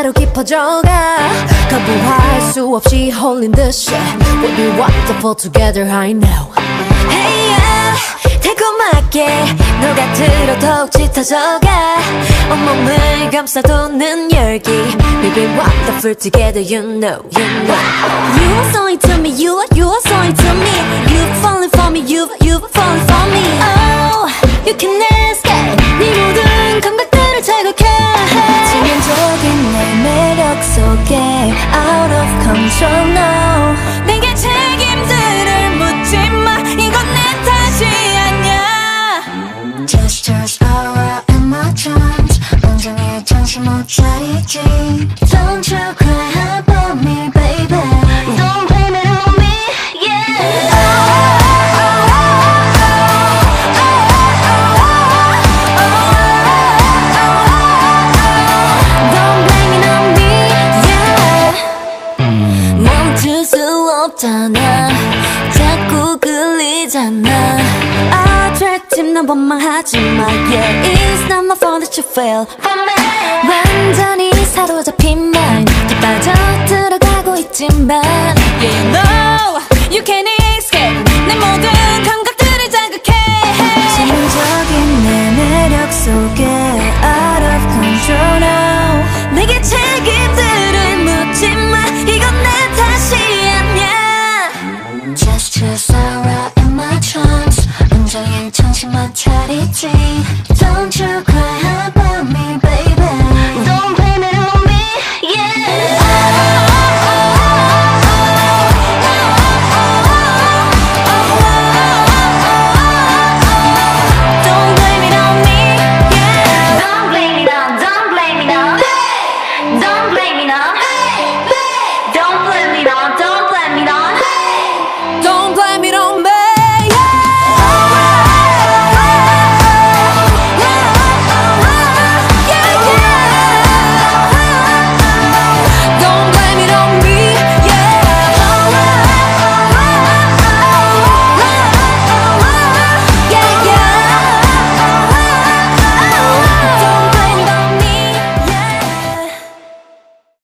그대로 깊어져가 거부할 수 없이 홀린 듯이 We'll be wonderful together I know Hey yeah 달콤하게 녹아들어 더욱 짙어져가 온몸을 감싸도는 열기 We'll be wonderful together you know You are so into me you are so into me You're falling for me you're falling for me Oh you can escape 네 모든 감각들을 자극해 치명적인 내 매력 속에 Out of control now 내게 책임들을 묻지 마 이건 내 탓이 아니야 Gestures aura in my charms 온종일 정신 못 차리지 Don't you cry about me baby Don't blame it on me yeah 멈출 수 없잖아 자꾸 끌리잖아 아 죄짐 난 원망하지마 Yeah it's not my fault that you fell 완전히 사로잡힌 말 빠져 들어가고 있지만 Yeah you know you can't escape 내 모든 감각들을 자극해 치명적인 내 매력 속에 Out of control now 내게 책임들을 묻지마 이건 내 탓이 아니야 Gestures aura in my charms 온종일 정신 못 차리지 Don't you